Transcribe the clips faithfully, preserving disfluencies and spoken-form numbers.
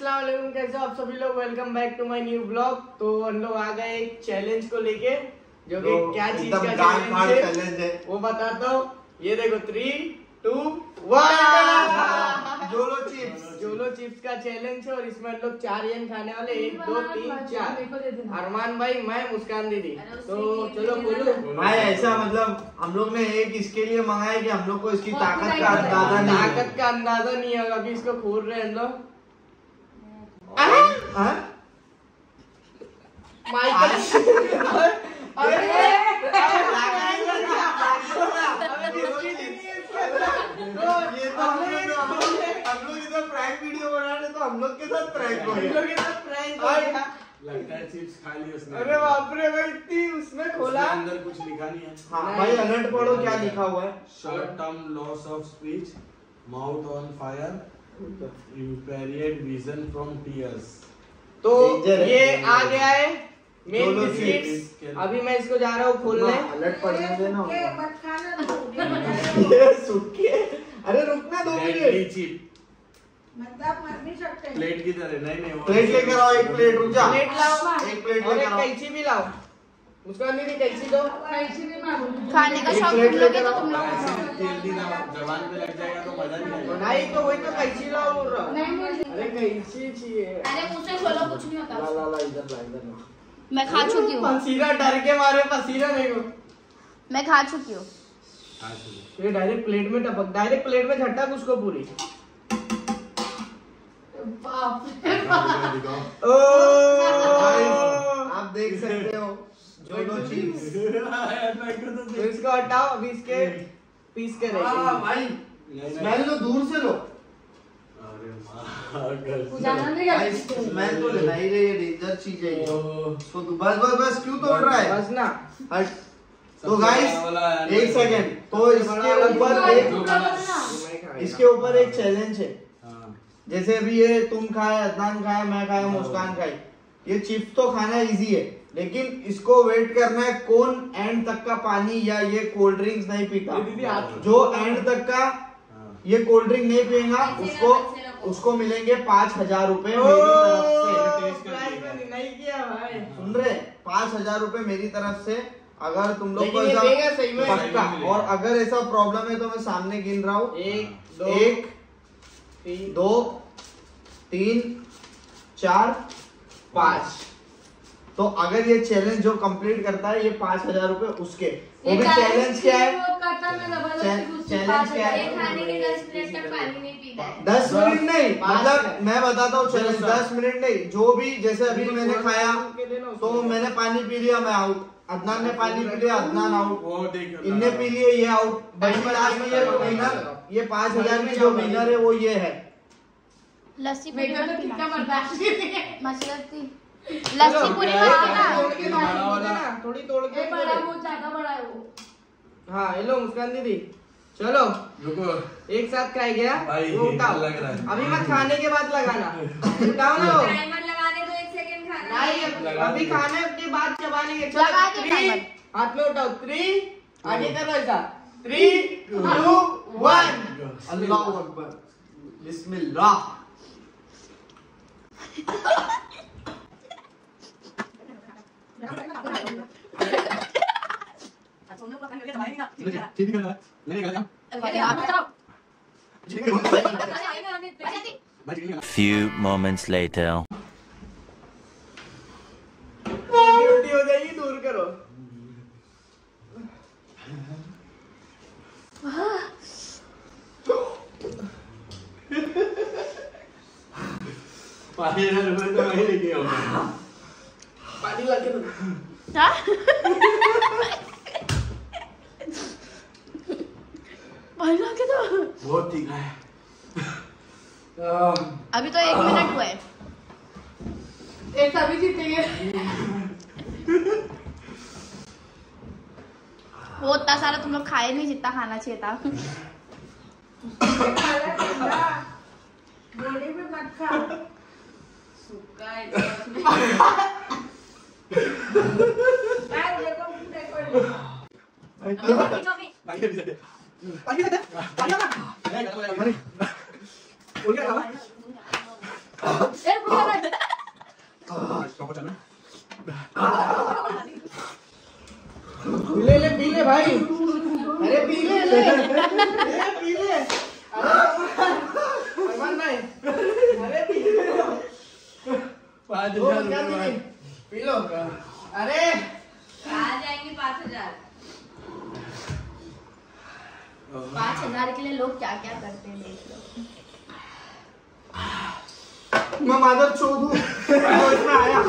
अस्सलाम वालेकुम, कैसे हो आप सभी लोग। Welcome back to my new blog. तो हम लोग आ गए एक चैलेंज को लेके, जो कि क्या चीज का चैलेंज है वो बताता हूँ। ये देखो, three two one, Jolo chips. Jolo chips का चैलेंज है और इसमें हम लोग चार यन खाने वाले, एक दो तीन चार। अरमान भाई, मैं, मुस्कान दीदी। तो चलो बोलो भाई। ऐसा मतलब हम लोग ने एक इसके लिए मंगाया कि हम लोग को इसकी ताकत का अंदाजा नहीं ताकत का अंदाजा नहीं है। अभी इसको खोल रहे हैं हम लोग। प्रैंक वीडियो बना रहे तो हम लोग के साथ प्रैंक हो गया। लगता है चिप्स खा ली उसने। अरे बाप रे भाई, इतनी उसमें खोला, अंदर कुछ लिखा नहीं है। हाँ भाई, अलर्ट पढ़ो क्या लिखा हुआ है। Short term loss of speech, mouth on fire, impaired vision from tears. तो ये आ गया है मेन बिस्किट्स। अभी मैं इसको जा रहा हूँ खोलने। अलर्ट पढ़ने देना। ये सूखे। अरे रुकना दो मिनट। चिप मतलब मर नहीं सकते। प्लेट की तरह नहीं नहीं। प्लेट लेकर आओ, एक प्लेट। रुक जा, प्लेट लाओ, एक प्लेट और लेकर एक आओ। कैंची भी लाओ। उसका नहीं कैंची दो। खाने का शौक तुम लोग है तो तुम जल्दी ना जबान पे लग जाएगा तो मजा नहीं आएगा। नहीं तो वही तो कैंची लाओ बोल रहा हूँ। अरे कैंची चाहिए। अरे मुंह से खोलो, कुछ नहीं होता। ला ला ला, इधर ला, इधर ला। मैं खा चुकी हूँ। पसीना डर के मारे, पसीना देखो। मैं खा चुकी हूँ। ये डायरेक्ट प्लेट में टपक, डायरेक्ट प्लेट में झटक उसको पूरी। ओ आप देख सकते हो जोलो चिप्स। तो इसको हटाओ, अभी इसके पीस के हाँ भाई, स्मेल लो, दूर से लो। अरे माँ, भाई स्मेल तो लेना ही, ये डेंजर चीज है। तो बस बस बस, क्यों तोड़ रहा है? बस ना, हट। तो गाइस एक सेकंड, तो इसके ऊपर एक इसके ऊपर एक चैलेंज है। जैसे अभी ये तुम खाए, अदनान खाए, मैं खाया, मुस्कान खाई। ये चिप्स तो खाना इजी है, लेकिन इसको वेट करना है कौन एंड तक का पानी या ये कोल्ड ड्रिंक्स नहीं पीता। जो एंड तक का ये कोल्ड ड्रिंक नहीं पिएगा, उसको उसको मिलेंगे पाँच हजार रूपए मेरी तरफ से। नहीं किया भाई, सुन रहे? पाँच हजार रूपए मेरी तरफ से। अगर तुम लोग को लेकिन ये देगा सही ऐसा में। पक्का, और अगर ऐसा प्रॉब्लम है तो मैं सामने गिन रहा हूँ। एक दो एक तीन दो तीन चार पाँच। तो अगर ये चैलेंज जो कंप्लीट करता है, ये पाँच हजार रूपए उसके। वो भी चैलेंज क्या है? चैलेंज क्या है? खाने के दस मिनट तक पानी नहीं पीना है। दस मिनट नहीं, पाँच मतलब मैं बताता हूँ चैलेंज। दस मिनट नहीं, जो भी, जैसे अभी मैंने खाया तो मैंने पानी पी लिया, मैं आउट। अदनान ने पानी पी लिया, अदनान आउट। वो देख, इनने पी लिए, ये आउट। बड़ी लास्ट में ये विनर, ये पाँच हजार में जो विनर है वो ये है। लस्सी पूरी मत पीना। मसलती लस्सी पूरी मत पीना। थोड़ी तोड़ के बड़ा, वो ज्यादा बड़ा है वो। हाँ, हेलो मुस्कान दीदी, चलो रुको, एक साथ खाए गया। भाई, वो उठाओ, लग रहा है। अभी मत, खाने के बाद लगाना। उठाओ ना वो। टाइमर लगाने दो, एक सेकंड खाना नहीं, अभी खाने के बाद चबाने के। लगा दो थ्री, टाइमर। हाथ में उठाओ। थ्री, आगे करो ऐसा। Three two one. अल्लाहु अकबर, बिस्मिल्लाह। Few moments later. ड्यूटी हो जाएगी, दूर करो। पानी ना रुपए तो वही लेके आओ। पानी ला के दो। पानी ला के दो। बहुत ठीक है। अभी तो एक मिनट हुआ है। एक तभी जीतेंगे। वो उतना सारा तुम लोग खाए नहीं जितना खाना चाहिए था। बॉडी में मत खा। सूखा है। देखो देखो। पानी दे दे। पानी दे दे। पानी दे दे। बोल क्या ले ले पी ले भाई, अरे पी ले ले ले पी ले, अरमान भाई अरे पी ले, पाँच हजार रुपए पी लो। अरे आ जाएंगे पाँच हजार। पाँच हजार के लिए लोग क्या क्या करते हैं देख लो। मैं मादर चोदू इसमें आया।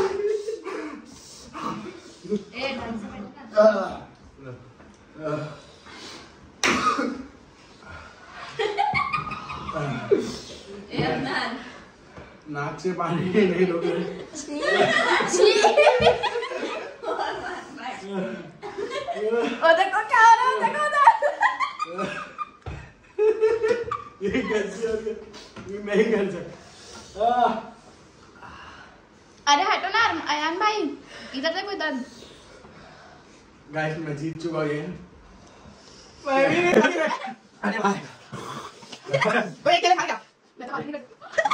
ए ढंग से बैठना। ए अदनान नाक से पानी नहीं रोके। ओ देखो क्या हो रहा है, देखो उधर। ये कैसी हो गई? ये मैं ही कर सकता। अरे हटो ना अयान भाई, इधर देखो इधर। गाइस मैं जीत चुका हूँ ये। मैं भी नहीं पी रहा। अरे भाई भाई अकेले खा गया। मैं तो खाली नहीं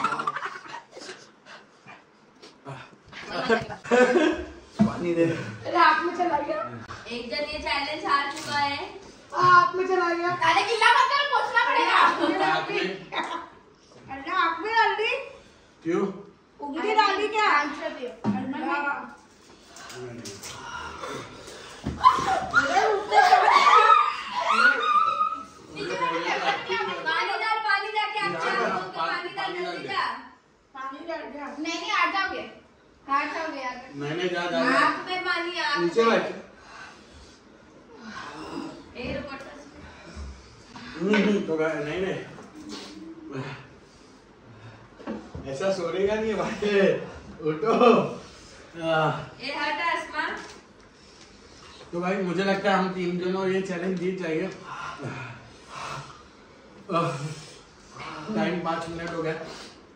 पानी दे। अरे आप में चला गया, एक जन ये चैलेंज हार चुका है। आप में चला गया। अरे गिल्ला मत कर, पोंछना पड़ेगा। अरे आप में डाल दी, क्यों? उंगली डाली क्या? पानी डाल, पानी जाके आप चारों को पानी डाल जल्दी जा। पानी डाल दिया। नहीं नहीं हट जाओगे, हट जाओगे यार। मैंने जा डाला। आँख में पानी, आँख में। नीचे बैठ। ए रिपोर्टर तो गाइस नहीं नहीं ऐसा सोनेगा नहीं है भाई, उठो। ए हट आसमा। तो भाई मुझे लगता है हम तीन जनों ये चैलेंज जीत जाएंगे। टाइम पाँच मिनट हो गया।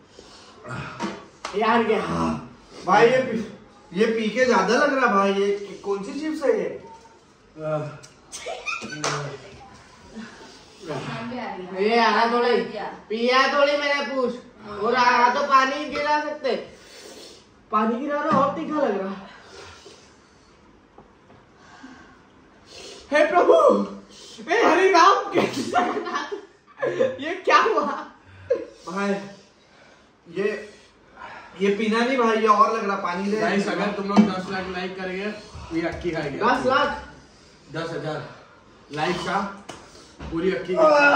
यार क्या भाई ये पी- ये पी के ज्यादा लग रहा भाई। ये कौन सी चिप्स है ये? ये आना थोड़ी पिया थोड़ी मैंने पूछ, और आना तो पानी गिरा सकते, पानी गिरा रहा और तीखा लग रहा। हे प्रभु, हे हरि राम कृष्ण, ये क्या हुआ भाई ये ये पीना नहीं भाई, ये और लग रहा। पानी दे। गाइस अगर तुम लोग दस लाख लाइक करेंगे ये अक्की खाएंगे। दस लाख दस हजार लाइक का पूरी अक्की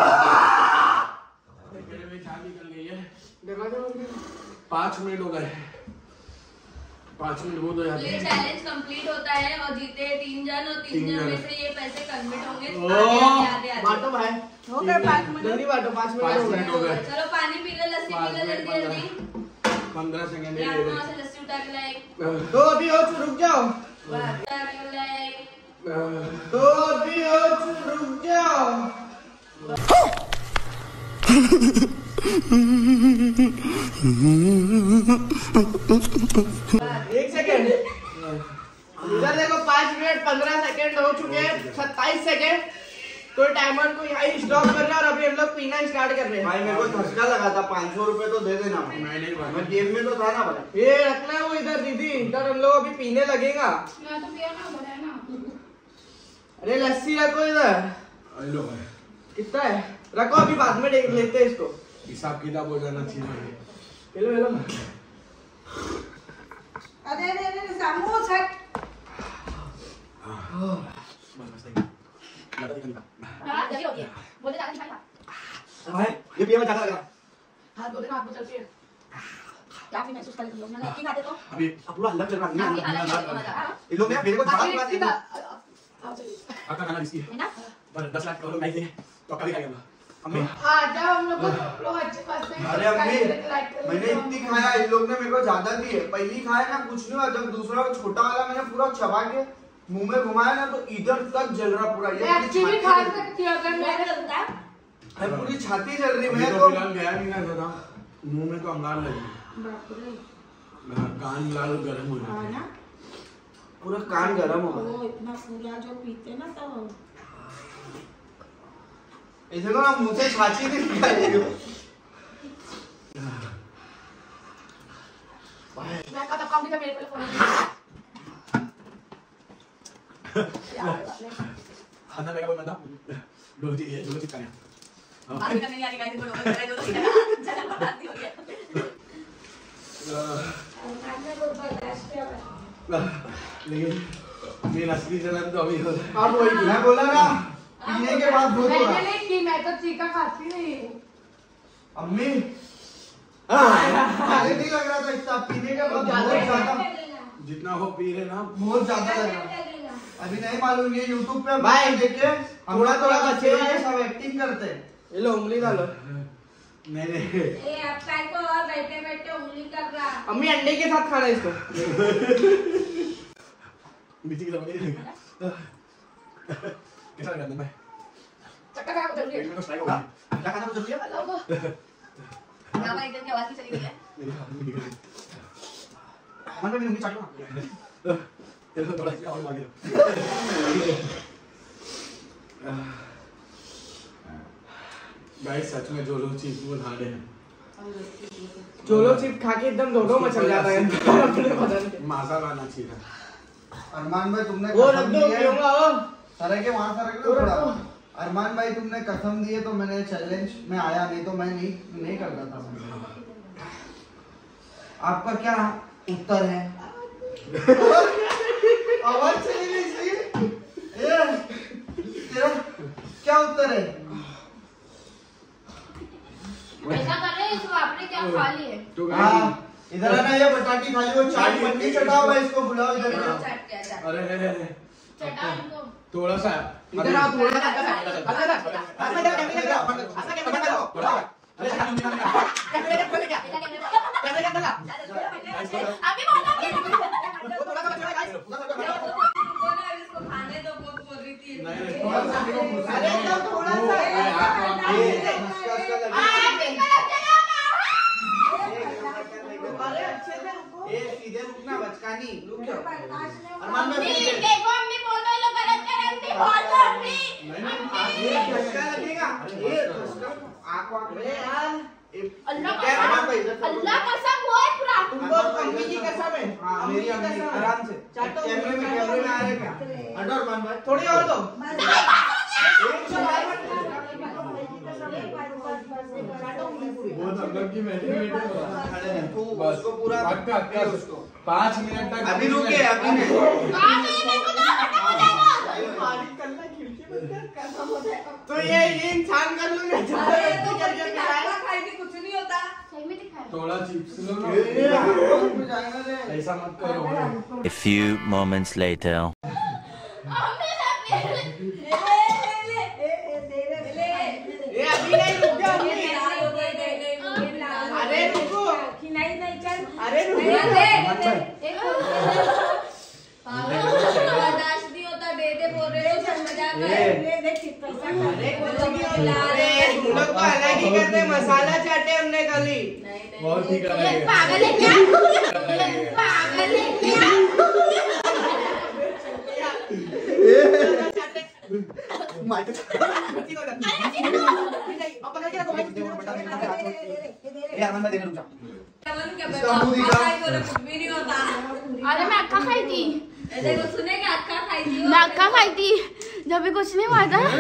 निकल गई है। पाँच मिनट हो गए, पाँच मिनट बहुत हो जाते ये हैं। चैलेंज कंप्लीट होता है और जीते तीन जन, और तीन तीन जन में जन। से ये पैसे कन्वर्ट होंगे ओह, आधे आधे आधे बांटो भाई, हो गए पाँच मिनट। जल्दी बांटो, पाँच पाँच मिनट हो मिनट गए। हो गए। चलो पानी पी लो, लस्सी पाँच पी लो मिनट, जल्दी जल्दी। पंद्रह सेकंड ये ले आप ले। वहाँ से लस्सी उठा के लाए। तो अभी हो तो रुक जाओ, उठा के लाए। तो अभी हो तो रुक जाओ। एक सेकेंड, इधर देखो पाँच मिनट पंद्रह सेकेंड हो चुके हैं, सत्ताईस सेकेंड। तो टाइमर को यहाँ स्टॉप कर रहे हैं और अभी हम लोग पीना स्टार्ट कर रहे हैं। भाई मेरे को धक्का लगा था, पाँच सौ रुपए तो दे देना। मैं नहीं भाई। मैं गेम में तो था ना भाई। ये रखना है वो इधर दीदी, इधर हम लोग अभी पीने लगेगा। मैं तो पिया ना, बताया ना। अरे लस्सी रखो इधर, लो भाई, कितना है रखो, अभी बाद में देख लेते हैं इसको। हिसाब किताब हो जाना चाहिए। हेलो हेलो, अरे अरे अरे सामू हट। हाँ, जल्दी हो गया। बोले ज्यादा नहीं खाएगा। भाई ये पिया में ज्यादा लग रहा। हाथ धो देना, हाथ में चलती है। क्या फिर महसूस कर तुम लोग ना लस्सी खाते तो? अभी अब पूरा अलग चल रहा आगे है। अलग अलग मजा आ इन लोग ने मेरे को आगे झाड़ सीधा। मारा। आओ चलिए। आपका खाना रिस्की है, है ना? पर दस लाख करोड़ नहीं थे तो कभी खाएगा। अम्मी आ जाओ, हम लोग को लोग अच्छे पास में। अरे अम्मी मैंने इतनी खाया, इन लोग ने मेरे को ज्यादा दी है। पहली खाया ना कुछ नहीं हुआ, जब दूसरा वो छोटा वाला मैंने पूरा चबा के मुंह में घुमाया ना तो इधर तक जल रहा पूरा। ये मैं पूरी एक्चुअली छाती खा जल रही। सकती हूँ अगर मैं मैं चलता है। है, पूरी छाती जल रही। अभी मैं तो तो फिलहाल गया नहीं ना था, मुंह में तो अंगार लगी, बाप रे। कान लाल गर्म हो हाँ जाते ना, पूरा कान गर्म हो गया। वो इतना फूला जो पीते ना तो ऐसे को ना मुंह से छाती नहीं निकाली हो। मैं कब काउंट कर मेरे पे फोन खाना लगा कोई बंदा दो जी ये दो जी खाया बात करने नहीं आ रही गाइस बोलो बोलो दो चला चला बात नहीं हो गया लेकिन मेरा असली जलन तो अभी हो रहा अब वही मैं बोला ना पीने के बाद भूख होगा। मैंने नहीं की, मैं तो चीका खाती नहीं। अम्मी पहले नहीं लग रहा था इतना, पीने के बाद बहुत ज्यादा जितना हो पी रहे ना बहुत ज्यादा लग रहा। अभी नहीं मालूम, ये यूट्यूब पे भाई, देखे थोड़ा थोड़ा बचे हैं, हैं। सब एक्टिंग करते हैं। ये लो उंगली डालो। नहीं नहीं ए आपका को और बैठे बैठे उंगली कर रहा। अम्मी अंडे के साथ खाना इसको। मिर्ची की दवाई कैसा लगा मैं चक्कर खा जल्दी। पेट में तो स्ट्राइक हो गया क्या खाना तो जल्दी है? ना भाई एकदम की आवाज की चली गई है। मेरी हाथ में निकल मन में उंगली चाटो ना। तेरे को थोड़ा सा और मार दो गाइस सच में जो लोग चीज वो हार्ड है चोलो चिप खा के एकदम दो दो मचल जाता है अपने बदन पे। मजा लाना चाहिए अरमान भाई तुमने वो कसम रख दी दो है, पीऊंगा वो। सर के वहां से रख दो वो रख थोड़ा। दो। अरमान भाई तुमने कसम दी है तो मैंने चैलेंज में आया, नहीं तो मैं नहीं नहीं करता था। आपका क्या उत्तर है? आवाज चली गई इसकी। ये तेरा क्या उत्तर है? ऐसा कर रहे हैं इसको आपने क्या खा ली है? तो हाँ इधर आना, ये बटाटी खाली वो चाट पन्नी चटाओ भाई, इसको बुलाओ इधर। चाट के चाट अरे अरे अरे चटा इनको। थोड़ा सा इधर आओ थोड़ा सा अंदर अंदर अंदर अंदर कैमरे कैमरे कैमरे खोल क्या कैमरे के अंदर ला अभी बोला कि थोड़ा सा बच्चा गाइस इसको खाने दो बहुत बोल रही थी। अरे एकदम थोड़ा सा ये नमस्कार का लगे। अरे अच्छे से रुको ये सीधे रुकना बचकानी, रुक जाओ। अरमान मम्मी भाई देखो मम्मी बोल रही लोग गलत कर रहे हैं बोल दो मम्मी। ये झटका लगेगा, ये झटका आंख वांख में यार। अल्लाह क्या अरमान भाई इधर कसम अल्लाह कसम वो है पूरा। तुमको अम्मी की कसम है। हाँ मेरी अम्मी आराम से चाटो कैमरे में कैमरे में आ रहे क्या? हटो अरमान भाई थोड़ी और दो बहुत अंदर की मैरिनेट खड़े हैं तू बस उसको पूरा पक्का पी उसको। पाँच मिनट तक अभी रुके अभी नहीं। तो ये ये इंसान कर लूंगा जबरदस्ती करके पिलाए। कुछ नहीं होता। थोड़ा चिप्स लो ना ये आपको जाएगा रे। ऐसा मत करो A few moments later. ये अभी नहीं रुक जा अभी। अरे रुको अरे रुको बर्दाश्त नहीं होता दे दे बोल रहे हो सब मजाक कर अरे कुछ नहीं होता। अरे तुम लोग तो अलग ही करते हैं, मसाला चाटे हमने कल ही। बहुत ठीक है पागल है क्या पागल है क्या ये अरमान भाई देखो रुक जाओ। कुछ भी नहीं होता। अरे मैं अक्का खाई थी, देखो सुने क्या अक्का खाई थी मैं अक्का खाई थी जब भी कुछ नहीं हुआ था।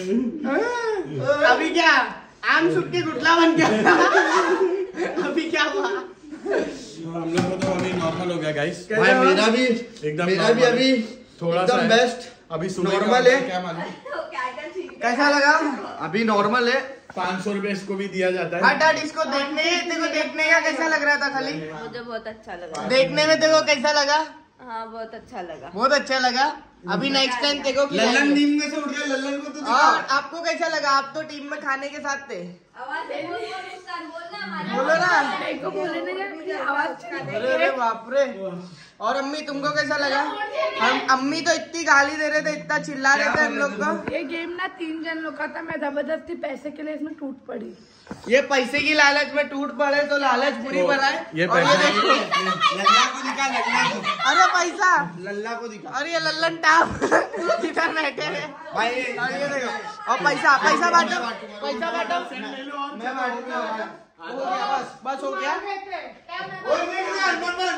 अभी क्या आम सूख के गुटला बन गया। अभी क्या हुआ? हम लोग को तो अभी नॉर्मल हो गया गाइस भाई मेरा भी एकदम मेरा भी normal। अभी थोड़ा सा एकदम है। बेस्ट अभी सुबह नॉर्मल का है। क्या मालूम कैसा लगा? अभी नॉर्मल है। पाँच सौ रुपए इसको भी दिया जाता है हट हट इसको देखने तेरे को देखने का कैसा लग रहा था खाली? मुझे बहुत अच्छा लगा। देखने में तेरे को कैसा लगा? हाँ बहुत अच्छा लगा। बहुत अच्छा लगा। अभी नेक्स्ट टाइम तेरे को लल्लन खिलाएंगे। टीम में से उठ गया, लल्लन को तो और दिखा। आपको कैसा लगा? आप तो टीम में खाने के साथ थे। आवाज से बोल बोल मुस्कान बोलना हमारा। बोलो ना। मेरे को बोलने नहीं मुझे आवाज अरे अरे बाप रे। और अम्मी तुमको कैसा लगा? हम अम्मी तो इतनी गाली दे रहे थे, इतना चिल्ला रहे थे हम लोग को। ये गेम ना तीन जन लोग का था, मैं जबरदस्ती पैसे के लिए इसमें टूट पड़ी। ये पैसे की लालच में टूट पड़े तो लालच पूरी बनाए। ये और ये पैसे- देखो लल्ला को दिखा, लल्ला को अरे पैसा लल्ला को दिखा। और ये लल्लन टाप इधर बैठे हैं। भाई और ये देखो और पैसा पैसा बांटो पैसा बांटो। मैं बांटूंगा। हो गया बस बस हो गया। ओए देख ना अरमान भाई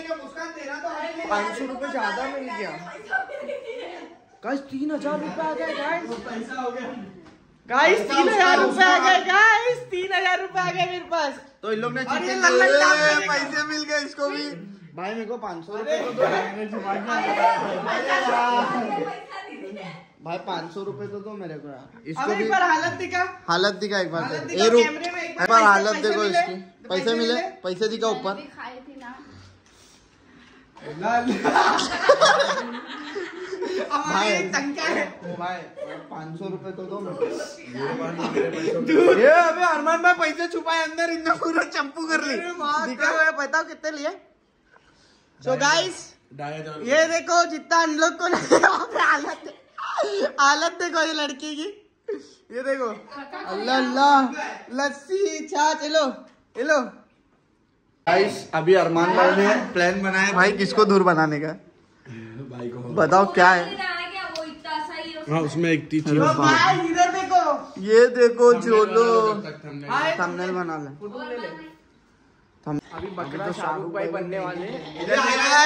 क्या मुस्कान तेरा तो है। पाँच सौ रुपए ज्यादा मिल गया गाइस। तीन हजार रुपए आ गए गाइस। पैसा हो गया गाइस तीन हजार रुपए आ गए गाइस। तीन हजार रुपए आ गए मेरे पास। तो इन लोग ने और ये चिकन लल्लन टाप करेगा। पैसे मिल गए इसको भी। भाई मेरे को पाँच सौ रुपए तो दो। भाई पाँच सौ रुपए तो दो मेरे को यार। अब इसको एक भी बार हालत दिखा। हालत दिखा एक बार। हालत ए दिखा, रुक कैमरे में एक एक बार बार पैसे- हालत पैसे देखो मिले? इसकी। तो पैसे पैसे मिले मिले? पैसे दिखा ऊपर। अभी खाई थी ना। हमारी एक टंका है। भाई पाँच सौ रुपए तो दो मेरे को। ये अबे अरमान भाई पैसे छुपाए अंदर, इनने पूरा चंपू कर ली। दिखा हुआ है, बताओ कितने लिए? सो गाइस ये देखो जितना हम लोग को हालत हालत देखो ये लड़की की। ये देखो अल्लाह अल्लाह लस्सी छाछ। लो लो गाइस अभी अरमान भाई ने प्लान बनाया भाई किसको दूर बनाने का। भाई को बताओ क्या है। क्या वो इतना सही है हाँ उसमें एक तीन चीज भाई इधर देखो। ये देखो जोलो हाय थंबनेल बना ले। अभी बकरा शाहरुख भाई बनने वाले। इधर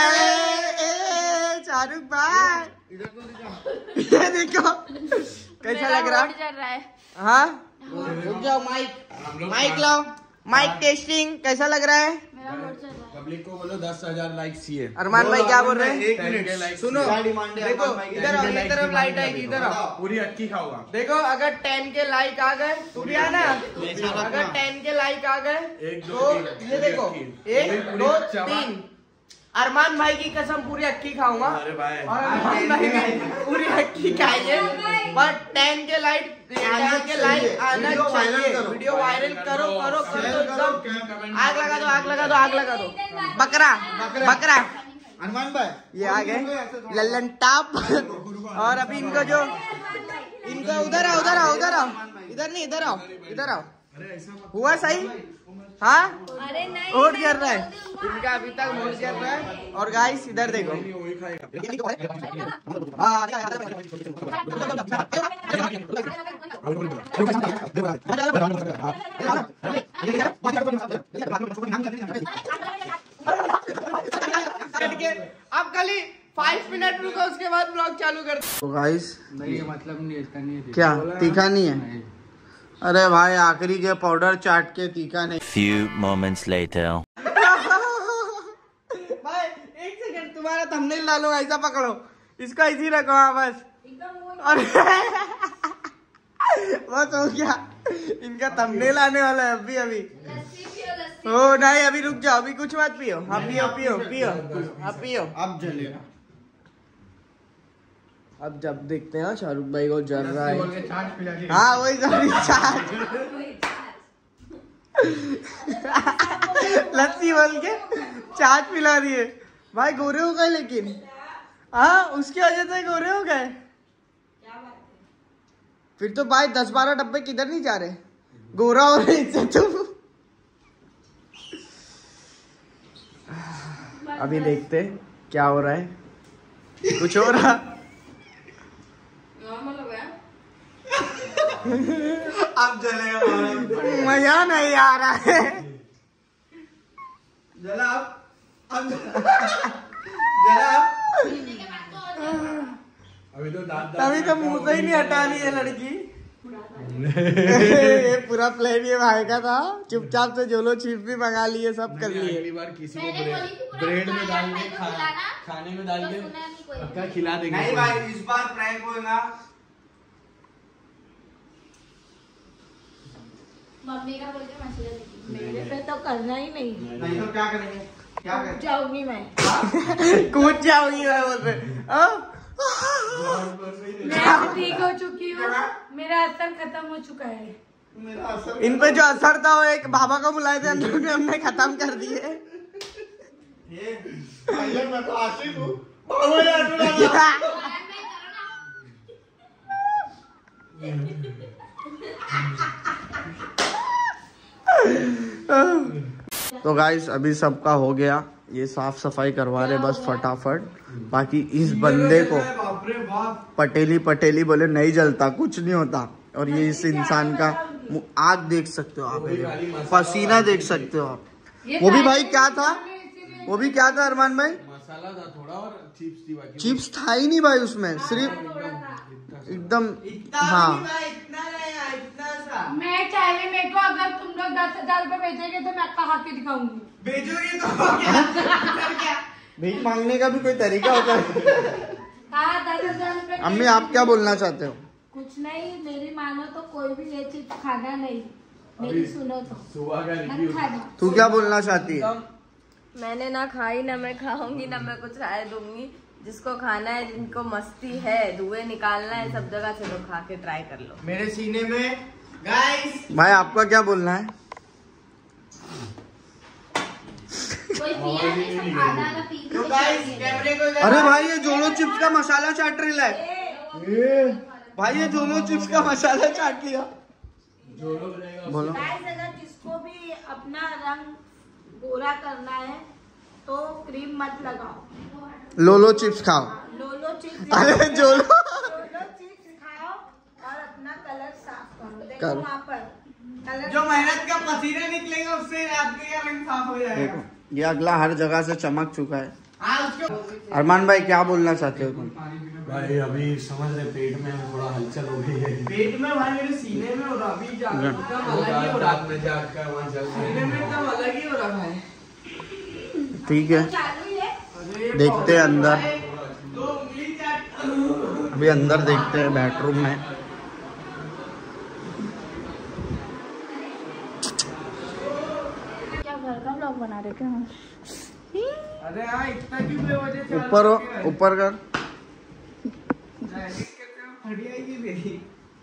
शाहरुख भाई ये देखो कैसा लग रहा रोड चल रहा है। हाँ रुक जाओ। माइक माइक लाओ। माइक टेस्टिंग कैसा लग रहा है? मेरा रोड चल रहा है। पब्लिक को बोलो दस हजार लाइक चाहिए। अरमान भाई क्या बोल रहे हैं? एक मिनट सुनो क्या डिमांड है देखो अरमान भाई की? इधर आओ, ये तरफ लाइट आएगी, इधर आओ। पूरी अक्की खाऊंगा। देखो अगर टेन के लाइक आ गए तू भी आना। अगर टेन के लाइक आ गए एक, दो, तो तीन, ये पूरी देखो अक्की। एक पूरी दो चबा- तीन। अरमान भाई की कसम पूरी अक्की खाऊंगा। अरे भाई और अरमान भाई भी पूरी अक्की खाएंगे। पर टेन के लाइक टेन के लाइक आना वीडियो वायरल चाहिए। करो। वीडियो वायरल करो करो करो शेयर करो, एकदम। आग लगा दो आग लगा दो आग लगा दो। बकरा बकरा अरमान भाई ये आ गए लल्लन टाप। और अभी इनको जो इनको उधर आओ उधर आओ उधर आओ इधर नहीं इधर आओ इधर आओ। हुआ सही? हाँ अरे नहीं मूड कर रहा है इनका अभी तक मूड कर रहा है। और गाइस इधर देखो वही खाएगा। अब खाली फाइव मिनट रुको उसके बाद ब्लॉग चालू कर। तो गाइस नहीं मतलब नहीं इसका नहीं है। क्या तीखा नहीं है? अरे भाई आखिरी के पाउडर चाट के तीखा नहीं। Few moments later. भाई एक सेकंड तुम्हारा थंबनेल डालो ऐसा पकड़ो इसका इसी रखो। हाँ बस अरे बस हो गया इनका थंबनेल आने वाला है अभी अभी। लस्सी पियो लस्सी। ओ नहीं अभी रुक जाओ अभी कुछ मत पियो। हाँ पियो पियो पियो अब पियो। अब जलेगा। अब जब देखते हैं शाहरुख भाई को जल रहा है। हाँ वही सॉरी चाट लस्सी बोल के चाट पिला दिए। भाई गोरे हो गए लेकिन। हाँ उसकी वजह से गोरे हो गए। फिर तो भाई दस बारह डब्बे किधर नहीं जा रहे। गोरा हो रहे इससे तुम। अभी देखते क्या हो रहा है। कुछ हो रहा अब जलेगा भाई। मजा नहीं आ रहा है। जला अब अब जला अब। अभी तो दांत अभी तो मुंह से ही नहीं हटा रही है लड़की। ये पूरा प्लान ये भाई का था। चुपचाप से जोलो चिप भी मंगा लिए सब कर लिए। अगली बार किसी को मैंने बोली थी पूरा ब्रेड में खाना डाल के है, खा खिलाना। खाने में डाल तो के सुना नहीं कोई। पक्का खिला देंगे। नहीं भाई इस बार प्रैंक होगा। मम्मी का बोल के मैसेज देखी। मेरे पे तो करना ही नहीं। नहीं तो क्या करेंगे? क्या करेंगे? जाऊंगी मैं। कूद जाऊंगी मैं बोल रहे। हाँ? मैं अब ठीक हो चुकी हूँ। मेरा असर खत्म हो चुका है। मेरा असर इन पे जो असर था वो एक बाबा को बुलाए थे हम लोग ने, हमने खत्म कर दिए। ये पहले मैं तो आशिक हूँ। बाबा ने अटूरा था। तो गाइस अभी सबका हो गया। ये साफ सफाई करवा रहे बस फटाफट। बाकी इस बंदे को बाप रे बाप। पटेली पटेली बोले नहीं जलता कुछ नहीं होता। और ये इस इंसान का मुंह- आग देख सकते हो आप, पसीना देख सकते हो आप। वो भी भाई क्या था वो भी क्या था अरमान भाई? मसाला था थोड़ा और चिप्स थी बाकी। चिप्स था ही नहीं भाई उसमें, सिर्फ एकदम हाँ। मैं चाहे मेरे को अगर तुम लोग दस हजार रूपए भेजेंगे तो मैं कहा के दिखाऊंगी। भेजोगे तो क्या? भीख मांगने का भी कोई तरीका होता है। हाँ दस हजार रूपए। अम्मी आप क्या बोलना चाहते हो? कुछ नहीं, मेरी मानो तो कोई भी ये चीज खाना नहीं, मेरी सुनो तो सुबह का मत रिव्यू। खाना। तू क्या बोलना चाहती है? मैंने ना खाई ना मैं खाऊंगी ना मैं कुछ खाए दूंगी। जिसको खाना है, जिनको मस्ती है, धुएं निकालना है, सब जगह से लोग खा के ट्राई कर लो। मेरे सीने में गाइस। भाई आपका क्या बोलना है? कोई पिया नहीं, सब खाना ना पी तो गाइस कैमरे को अरे भाई ये जोलो चिप्स का मसाला चाट रहा है। ए, भाई ये जोलो चिप्स का मसाला चाट लिया। बोलो। गाइस अगर जिसको भी अपना रंग गोरा करना है तो क्रीम मत लगाओ, लोलो चिप्स खाओ। लोलो चिप्स अरे जोलो लोलो चिप्स खाओ और अपना कलर साफ करो। देखो करो। वहाँ पर कलर जो मेहनत का पसीना निकलेगा उससे आपके का रंग साफ हो जाएगा। देखो ये अगला हर जगह से चमक चुका है। हाँ उसको अरमान भाई क्या बोलना चाहते हो तुम? भाई अभी समझ रहे पेट में थोड़ा हलचल हो गई है। पेट में भाई मेरे सीने में हो रहा, अभी जा हाँ। एकदम अलग ही हो रहा, रात में जाग कर वहाँ चल सीने में एकदम अलग ही हो रहा भाई। ठीक है चालू ही है। अरे देखते हैं अंदर। दो उंगली चाट। अभी अंदर देखते हैं बेडरूम में। क्या घर का ब्लॉग बना रहे क्या? अरे हाँ इतना क्यों बेवजह चालू ऊपर हो, किया है? ऊपर कर। हड्डी आएगी मेरी।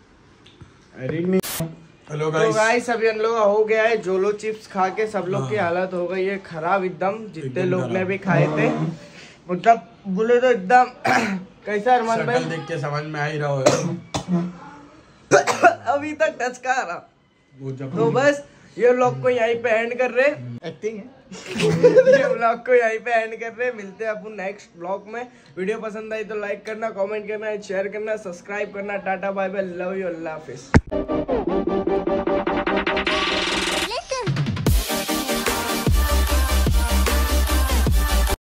हेलो तो गाइस। गाइस अभी हम लोग हो गया है जोलो चिप्स खा के सब लोग की हालत हो गई है खराब एकदम, जितने एकदम लोग खराब। ने भी खाए थे। मतलब बोले तो एकदम कैसा अरमान शक्ल भाई? देख के समझ में आ ही रहा होगा। अभी तक टच का रहा। वो जब तो बस ये व्लॉग को यहीं पे एंड कर रहे। एक्टिंग है। ये व्लॉग को यहीं पे एंड कर रहे। मिलते हैं अपन नेक्स्ट व्लॉग में। वीडियो पसंद आई तो लाइक करना, कमेंट करना, शेयर करना, सब्सक्राइब करना। Tata bye bye, love you, अल्लाह हाफिज।